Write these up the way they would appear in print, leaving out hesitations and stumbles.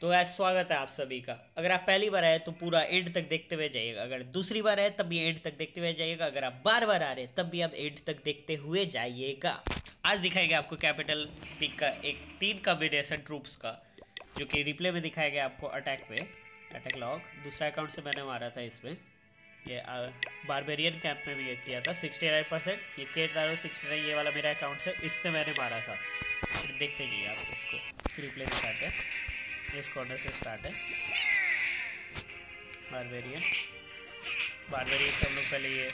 तो गाइस स्वागत है आप सभी का। अगर आप पहली बार आए तो पूरा एंड तक देखते हुए जाइएगा, अगर दूसरी बार आए तब भी एंड तक देखते हुए जाइएगा, अगर आप बार बार आ रहे तब भी आप एंड तक देखते हुए जाइएगा। आज दिखाएगा आपको कैपिटल पिक का एक 3 कॉम्बिनेशन ट्रूप्स का, जो कि रिप्ले में दिखाया गया आपको अटैक में। अटैक लॉग दूसरा अकाउंट से मैंने मारा था इसमें, ये बारबेरियन कैंप में भी ये किया था 69%। ये K-Taro 69 ये वाला मेरा अकाउंट है, इससे मैंने मारा था। फिर देखते जाइए आप इसको रिप्ले दिखाते हैं। इस कॉर्नर से स्टार्ट है बारबेरियन से हम लोग पहले ये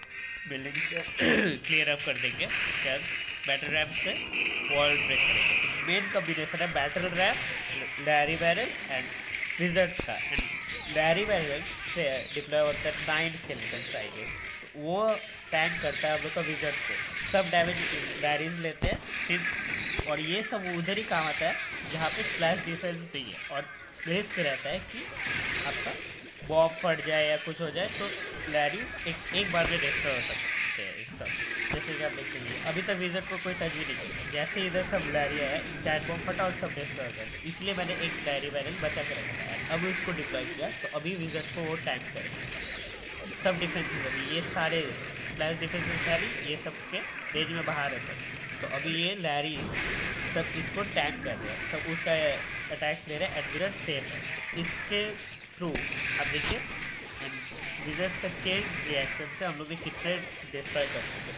बिल्डिंग क्लियर अप कर देंगे, उसके बाद बैटल रैम से वॉल ब्रेक करेंगे। तो मेन कॉम्बिनेशन है battle ram, Larry barrel and wizards का। एंड लैरी बैरल से डिप्लॉय होता है 9 स्केलेटन साइजेस, तो वो टैंक करता है हम लोग का विजर्ड को। सब डैमेज लैरीज लेते हैं फिर, और ये सब उधर ही काम आता है जहाँ पे स्प्लैश डिफेंस नहीं है और रिस्क रहता है कि आपका बॉब फट जाए या कुछ हो जाए, तो लैरीज एक बार में डिस्ट्रॉय हो सकते हैं एक सब। जैसे कि आप देखते हैं अभी तक विजर्ड को कोई टच भी नहीं किया, जैसे इधर सब लैरी है चाइल्ड बॉम्ब फटा और सब डिस्ट्रॉय हो गए, इसलिए मैंने एक लैरी बैरल बचा के रखा है। अब उसको डिप्लॉय किया तो अभी विजर्ड को वो टैंक करेगा। सब डिफेंसेस अभी ये सारे स्प्लैश डिफेंसेस लैरी ये सब के रेंज में बाहर है सब। तो अभी ये लैरी सब इसको टैग कर रहे हैं, सब उसका अटैक्स ले रहे हैं। एडमिरल सेफ है, इसके थ्रू आप देखिए विजर्ड्स का चेन रिएक्शन से हम लोग ने कितने डिस्ट्रॉय कर चुके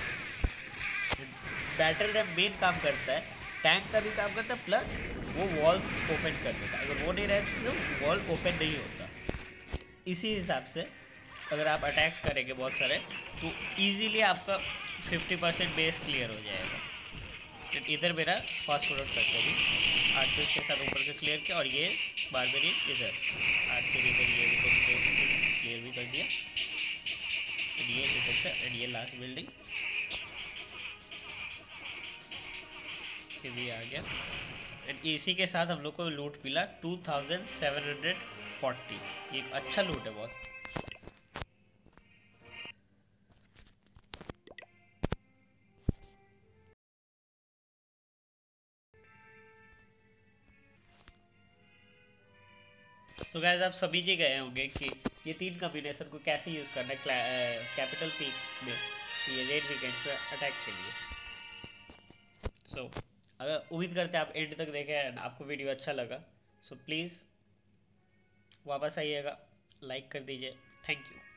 हैं। बैटल रैम मेन काम करता है, टैंक का भी काम करता है, प्लस वो वॉल्स ओपन कर देता है। अगर वो नहीं रहता तो वॉल ओपन नहीं होता। इसी हिसाब से अगर आप अटैक्स करेंगे बहुत सारे तो ईजीली आपका 50% बेस क्लियर हो जाएगा। तो इधर मेरा फास्ट फॉरवर्ड करते भी आर्चर के साथ ऊपर से क्लियर किया, और ये बारबेरियन इधर आर्चर इधर ये क्लियर भी कर दिया। ये इधर से एंड ये लास्ट बिल्डिंग भी आ गया। एंड इसी के साथ हम लोग को लूट मिला 2740। ये अच्छा लूट है बहुत। तो गाइस आप सभी जी गए होंगे कि ये 3 कॉम्बिनेशन को कैसे यूज़ करना है कैपिटल पीक्स में, ये रेड वीकेंड्स पे अटैक के लिए। सो अगर उम्मीद करते हैं आप एंड तक देखें एंड आपको वीडियो अच्छा लगा, सो प्लीज़ वापस आइएगा, लाइक कर दीजिए। Thank you.